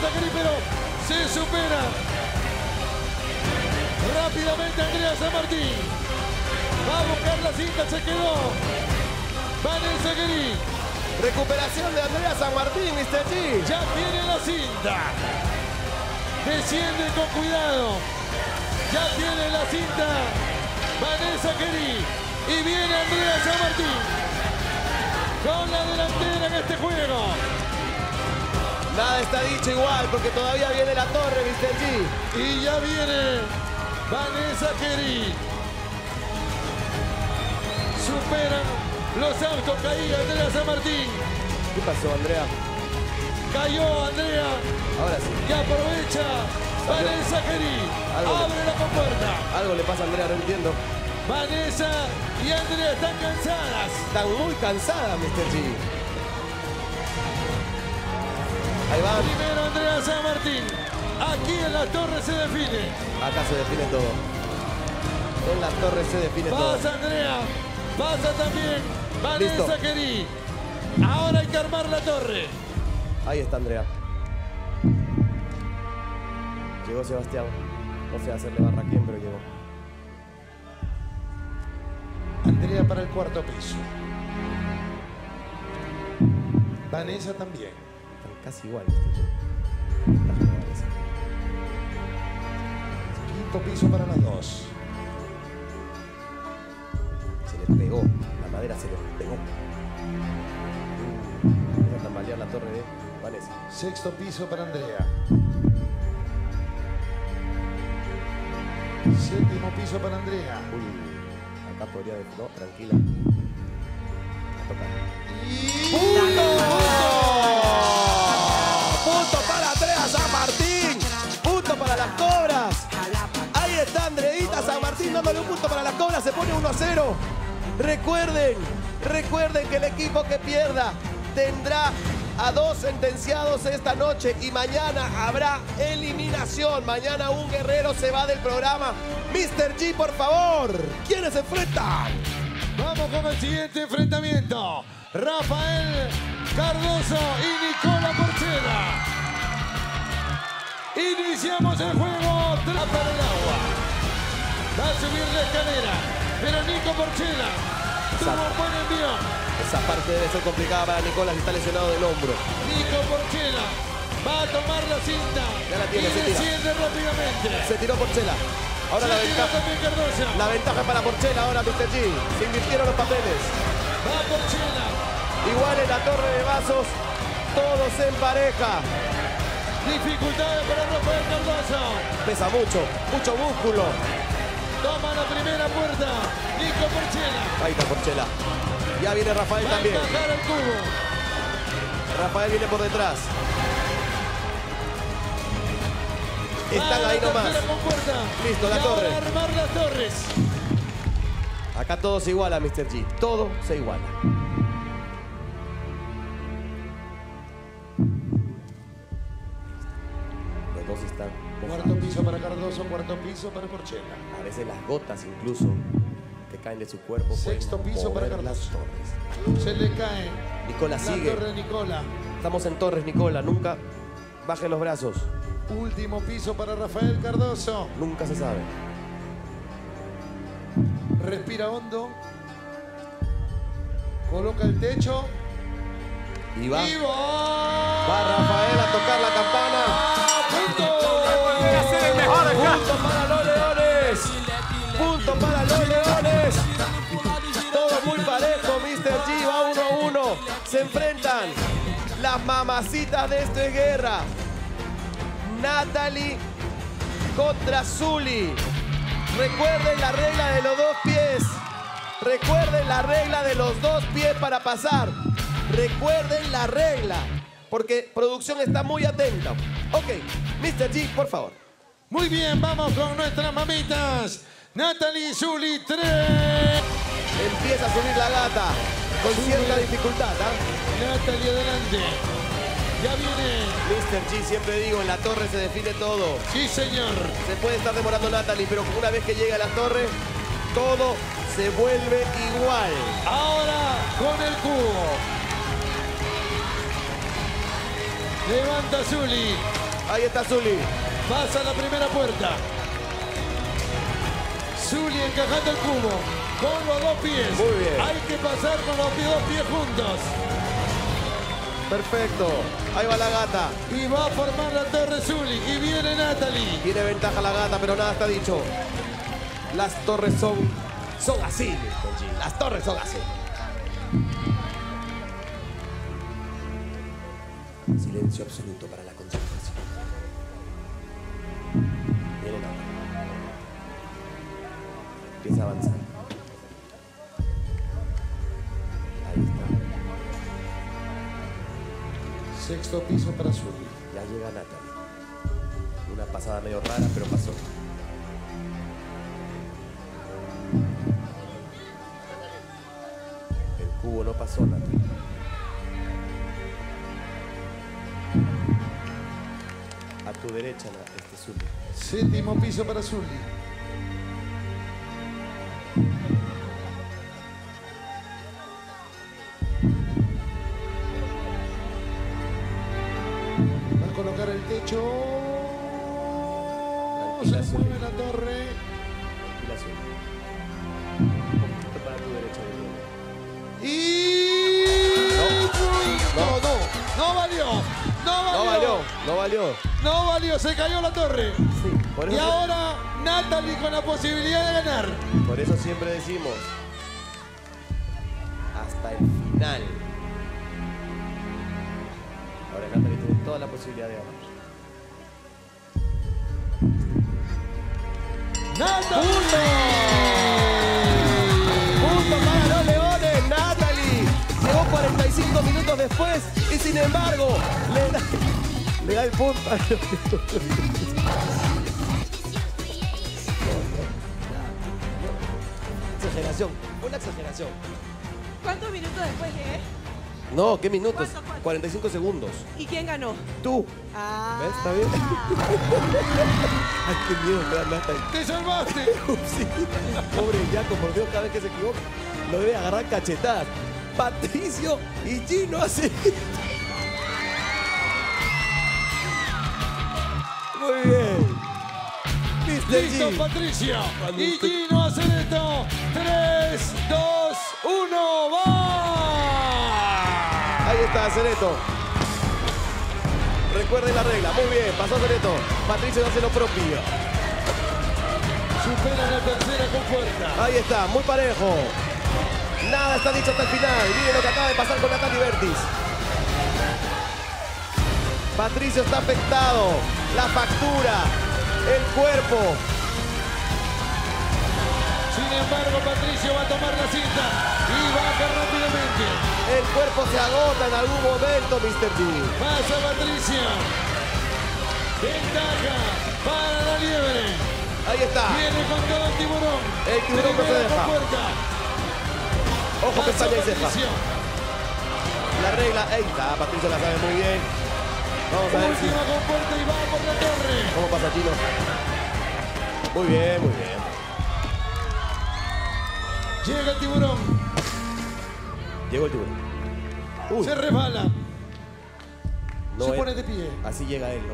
Zaccarí, pero se supera rápidamente Andrea San Martín. Va a buscar la cinta, se quedó Vanessa Zaccarí. Recuperación de Andrea San Martín, Mr. G. Ya tiene la cinta. Desciende con cuidado. Ya tiene la cinta Vanessa Zaccarí. Y viene Andrea San Martín con la delantera en este juego. Nada está dicho igual porque todavía viene la torre, Mr. G. Y ya viene Vanessa Zaccarí. Superan los autos, caída Andrea San Martín. ¿Qué pasó, Andrea? Cayó Andrea. Ahora sí. Y aprovecha Vanessa Zaccarí. Abre la compuerta. Algo le pasa a Andrea, no entiendo. Vanessa y Andrea están cansadas. Están muy cansadas, Mr. G. Ahí va. Primero Andrea San Martín. Aquí en la torre se define. Acá se define todo. En la torre se define todo. Pasa Andrea. Pasa también Vanessa Zaccarí. Ahora hay que armar la torre. Ahí está Andrea. Llegó Sebastián. No sé hacerle barra a quién, pero llegó. Andrea para el cuarto piso. Vanessa también. Están casi igual. Quinto piso para las dos. Se le pegó. La madera se le pegó. Voy a tambalear la torre de Vanessa. Sexto piso para Andrea. Séptimo piso para Andrea. Uy, acá podría decir, no, tranquila. A tocar. ¡Punto para Andrea San Martín! ¡Punto para las Cobras! Ahí está Andreita San Martín dándole un punto para las Cobras. Se pone 1-0. Recuerden que el equipo que pierda tendrá a 2 sentenciados esta noche y mañana habrá eliminación. Mañana un guerrero se va del programa. Mr. G, por favor, ¿quiénes se enfrentan? Vamos con el siguiente enfrentamiento. Rafael Cardoso y Nicola Porchela. Iniciamos el juego. Trapa en el agua. Va a subir la escalera. Pero Nico Porchela tuvo un buen envío. Esa parte debe ser complicada para Nicolás, que está lesionado del hombro. Nico Porchela va a tomar la cinta. Ya la tiene, y se tira. desciende rápidamente. Se tiró Porchela. Ahora la ventaja. También Cardoso. La ventaja para Porchela ahora, Mr. G. Se invirtieron los papeles. Va Porchela. Igual en la torre de vasos, todos en pareja. Dificultades para Rafael Cardoso. Pesa mucho músculo. Toma la primera puerta. Nico Porchela. Ahí está Porchela. Ya viene Rafael Va a también. encajar el cubo. Rafael viene por detrás. Están ahí nomás. Listo, la torre. Ahora armar las torres. Acá todo se iguala, Mr. G. Todo se iguala. Los dos están Cuarto piso para Cardoso, cuarto piso para Porchela. a veces las gotas incluso que caen de su cuerpo. Sexto pueden piso para mover las Cardoso. torres. Se le cae Nicola la sigue. torre de Nicola. Estamos en torres, Nicola. Nunca bajen los brazos. Último piso para Rafael Cardoso. Nunca se sabe. Respira hondo. Coloca el techo. Y va. ¡Y va! Va Rafael a tocar la campana. ¡Punto! ¡Punto para los Leones! ¡Punto para los Leones! Todo muy parejo, Mr. G. Va 1-1. Se enfrentan las mamacitas de Esto es Guerra. Natalie contra Zuli. Recuerden la regla de los 2 pies. Recuerden la regla de los 2 pies para pasar. Recuerden la regla, porque producción está muy atenta. Ok, Mr. G, por favor. Muy bien, vamos con nuestras mamitas. Natalie y Zuli 3. Empieza a subir la gata con cierta dificultad. Natalie adelante. Ya viene. Mr. G, siempre digo, en la torre se define todo. Sí, señor. Se puede estar demorando Natalie, pero una vez que llega a la torre, todo se vuelve igual. Ahora con el cubo. Levanta Zuli. Ahí está Zully. Pasa la primera puerta. Zully encajando el cubo con los dos pies. Muy bien. Hay que pasar con los dos pies juntos. Perfecto. Ahí va la gata. Y va a formar la torre Zully. Y viene Natalie. Tiene ventaja la gata, pero nada está dicho. Las torres son así, Mr. G. Las torres son así. Silencio absoluto para la concentración. Viene nada. Empieza a avanzar. Ahí está. Sexto piso para Zully. Ya llega Natalie. Una pasada medio rara, pero pasó. El cubo no pasó, Natalie. A tu derecha, Zully. Séptimo piso para Zully. Va a colocar el techo. Tranquila, Se Zully. mueve la torre. Tranquila, Zully. Un poquito para tu derecha, Zully. Y... No valió. No valió. No valió, se cayó la torre. Sí, por Y eso, ahora Natalie con la posibilidad de ganar. por eso siempre decimos hasta el final. Ahora Natalie tiene toda la posibilidad de ganar. ¡Natalie! ¡Punto para los Leones! ¡Natalie! Llegó 45 minutos después y sin embargo le da el punto. Exageración, una exageración. ¿Cuántos minutos después llegué? No, ¿qué minutos? ¿Cuánto? 45 segundos. ¿Y quién ganó? Tú. Ah. ¿Ves? ¿Está bien? Ay, qué miedo me da Natalie. ¡Te salvaste! Sí. Pobre Jaco, por Dios, cada vez que se equivoca, lo debe agarrar cachetadas. Patricio y Gino hacen. Muy bien. Mr. ¡Listo, G. Patricio! Y Gino Acereto. 3, 2, 1, ¡va! Ahí está, Acereto. Recuerden la regla. Muy bien, pasó Acereto. Patricio hace lo propio. Supera la tercera con fuerza. Ahí está, muy parejo. Nada está dicho hasta el final. Miren lo que acaba de pasar con Natalie Bertis. Patricio está afectado. La factura, el cuerpo. Sin embargo, Patricio va a tomar la cinta y baja rápidamente. El cuerpo se agota en algún momento, Mr. G. Pasa Patricio. Ventaja para la liebre. Ahí está. Viene con todo el tiburón. El tiburón no se Primero deja. con puerta. Ojo, Pasó pestaña y ceja. Patricio. La regla, ahí está. Patricio la sabe muy bien. Vamos a ver si... Última con puerta y va por la torre. ¿Cómo pasa, Chino? Muy bien, muy bien. Llega el tiburón. Llegó el tiburón. Uy, Se resbala. no Se es- pone de pie. Así llega él, no.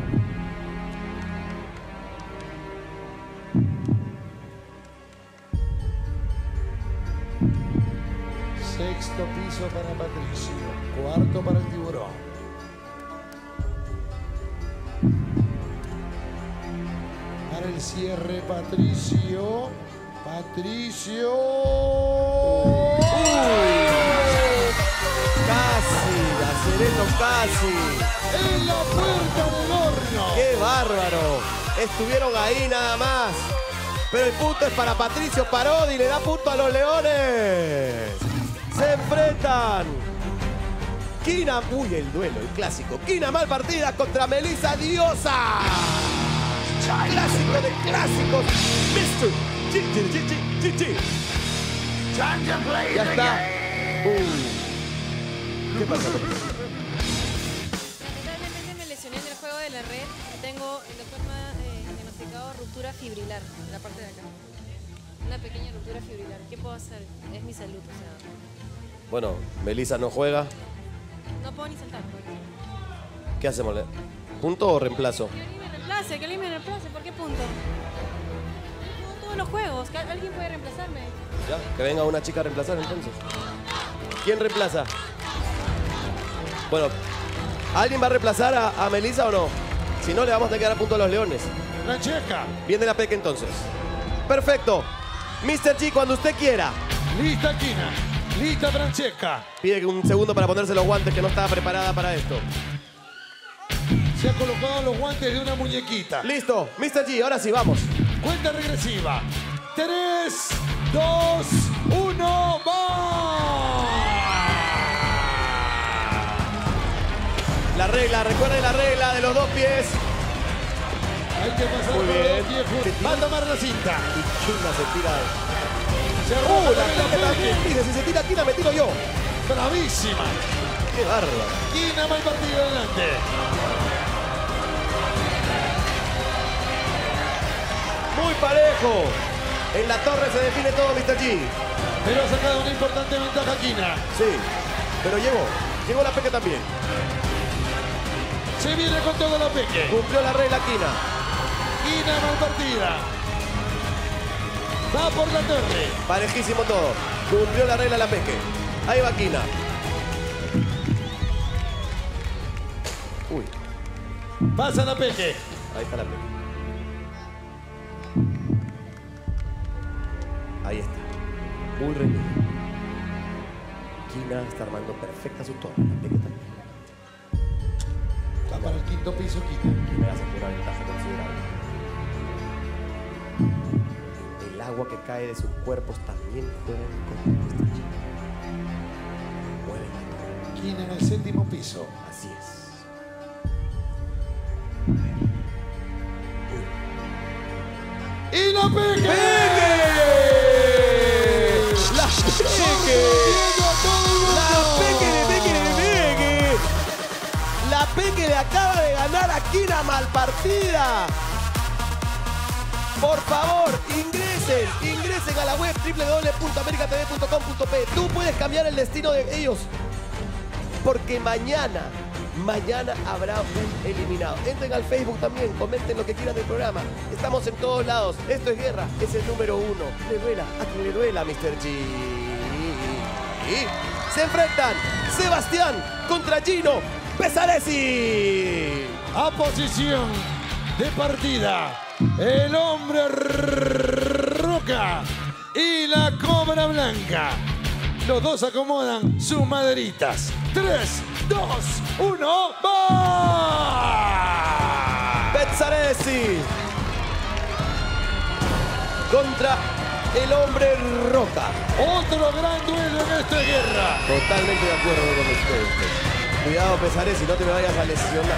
Sexto piso para Patricio. Cuarto para el tiburón. Para el cierre, Patricio. Patricio. Casi, Acereto casi. En la puerta del horno. ¡Qué bárbaro! Estuvieron ahí nada más. Pero el punto es para Patricio Parodi. Le da punto a los Leones. Se enfrentan. Kina, uy, el duelo, el clásico. Kina Malpartida contra Melissa Diosa. Clásico de clásicos. Mr. G. Ya está. ¿Qué pasa? Lamentablemente me lesioné en el juego de la red. Tengo, el doctor me ha diagnosticado ruptura fibrilar en la parte de acá. Una pequeña ruptura fibrilar. ¿Qué puedo hacer? Es mi salud, o sea. Bueno, Melissa no juega. No puedo ni saltar. ¿Qué hacemos? ¿Punto o reemplazo? Que alguien me reemplace. ¿Por qué punto? Yo juego todos los juegos. Alguien puede reemplazarme. Ya, que venga una chica a reemplazar entonces. ¿Quién reemplaza? Bueno, ¿alguien va a reemplazar a Melissa o no? Si no, le vamos a quedar a punto a los leones. Francesca. Viene la Peque entonces. Perfecto. Mr. G, cuando usted quiera. Lista Kina. Lista Francesca. Pide un segundo para ponerse los guantes, que no estaba preparada para esto. Se ha colocado los guantes de una muñequita. Listo. Mr. G, ahora sí, vamos. Cuenta regresiva. 3, 2, 1, ¡va! La regla, recuerden la regla de los 2 pies. Hay que pasar Muy por bien. los pies juntos. Va a tomar la cinta. Y Kina se tira. Se La arroja Peque también. Dice, si se tira Kina, me tiro yo. bravísima. Qué bárbaro. Kina mal partido adelante. Muy parejo. En la torre se define todo, Mr. G. Pero ha sacado una importante ventaja Kina. Sí, pero llegó la Peque también. Se viene con todo la Peque. Cumplió la regla Kina. Kina mal partida. Va por la torre. Parejísimo todo. Cumplió la regla la Peque. Ahí va Kina. Uy, Pasa la Peque. ahí está la Peque. Ahí está. Muy reñido. Kina está armando perfecta su torre. La Peque también. Va para el quinto piso Kina. Kina hace una ventaja considerable. El agua que cae de sus cuerpos también juega en contra de esta chica. Mueve la torre. Kina en el séptimo piso. Así es. ¡Y la Peque! ¡Peque! ¡La Peque! La Peque le acaba de ganar a Kina mal partida. Por favor, ingresen a la web www.americatv.com.p. Tú puedes cambiar el destino de ellos. Porque mañana habrá un eliminado. Entren al Facebook también, comenten lo que quieran del programa. Estamos en todos lados. Esto es guerra, es el número 1. Le duela a quien le duela, Mr. G. Se enfrentan Sebastián contra Gino Pesaresi. A posición de partida, el hombre roca y la cobra blanca. Los dos acomodan sus maderitas. 3, 2, 1, ¡va! Pesaresi contra el hombre roca. Otro gran duelo en esta guerra. Totalmente de acuerdo con ustedes. Cuidado, Pesaresi, no te me vayas a lesionar.